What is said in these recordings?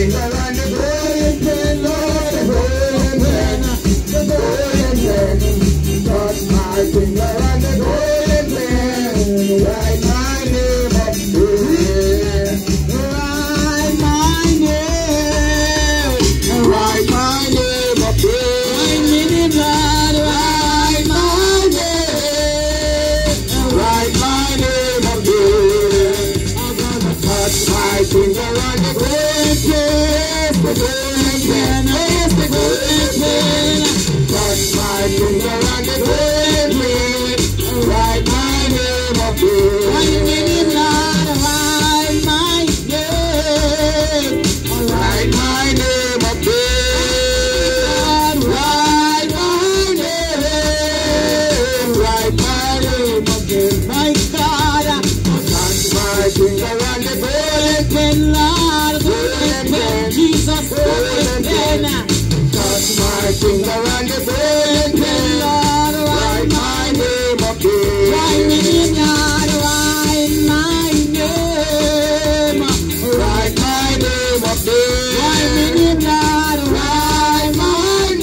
finger on the golden pen, Lord, the golden pen, the golden pen. Touch my finger on the golden pen, write my name up there. Write my name, write my name up there. Write my name, write my name, write my name up there. I'm gonna touch my finger on the golden pen, the golden pen, yes, the golden pen. Touch my finger on the golden pen, write my name up there. Write my name, Lord, write my name, write my name up there. Write my name, write my name up there. My God, touch my finger on the golden pen, Lord, golden pen, Jesus, golden pen. Touch my finger on the golden pen, Lord, write my name up there. Write my name, Lord, write my name, write my name up there. Write my name, Lord, write my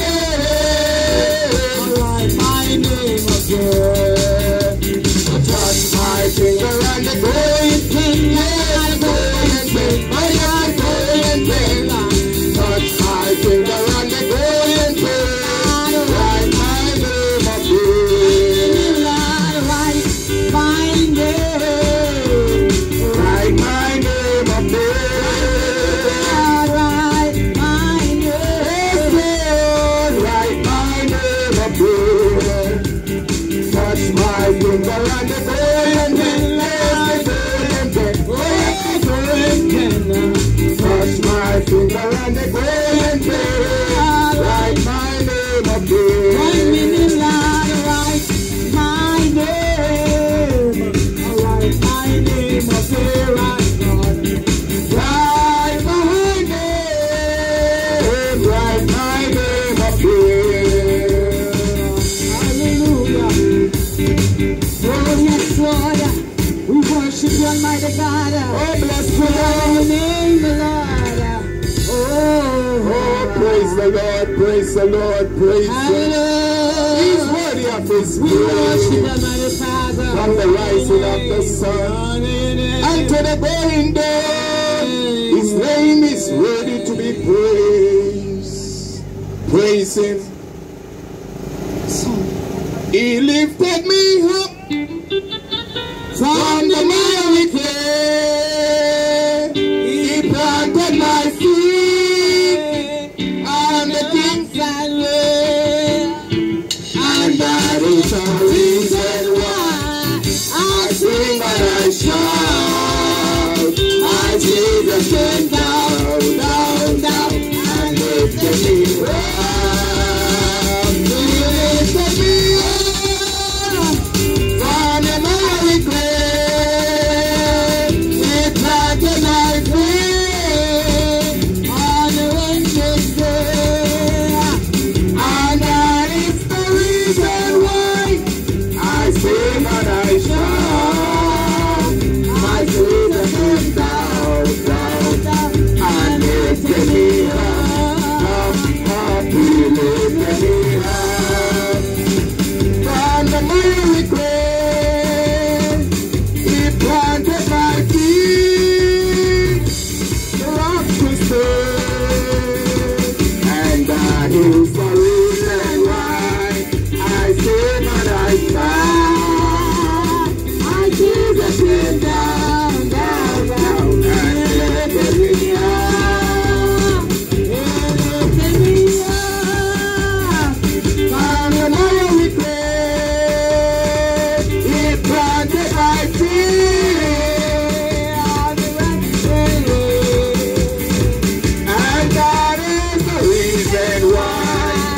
name, write my name up there. Touch my finger on the golden pen, Lord, golden pen, my God, golden pen. Touch my finger on the golden pen, write my name up there. Lord, write my name, write my name up there. Write my name, write my name up there. Touch my finger on the golden pen, Lord, the golden pen, oh, golden pen. Touch my finger on the golden pen, write my name up there. Write my name, Lord, write my name, write my name up there, right, God. Write my name, write my name up there. Hallelujah. Oh, yes, Lord. We worship you, Almighty God. Oh, bless your name, Lord. Oh, praise the Lord, praise the Lord, praise the Lord. He's worthy of his praise. We worship you, Almighty Father. From the rising of the sun unto the going down, his name is worthy to be praised. Praise him. He lifted me up from the miry clay. He planted my feet on the king's highway, and that is the reason why I sing and I shout. My Jesus came down, down, down, and lifted me up. He lifted me up from the miry clay. He planted my feet on the winter's day, and that is the reason why I sing and I shout. My Jesus came down, down, down, and lifted me up, up, he lifted me up from the miry clay. He planted my feet rock to stay, and that is the reason why I sing and I shout. My Jesus came down, down, down, and lifted me up. He lifted me up from the miry clay. He planted my feet on the rocky way, and that is the reason why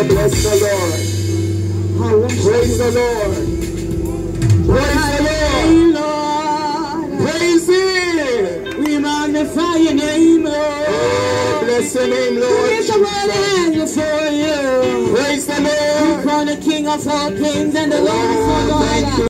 Oh, bless the Lord. Praise the Lord. Praise the Lord. Praise Him. We magnify your name, Lord. Oh, bless your name, Lord. We lift up our hands for you. Praise the Lord. We call the King of all kings and the Lord of all lords.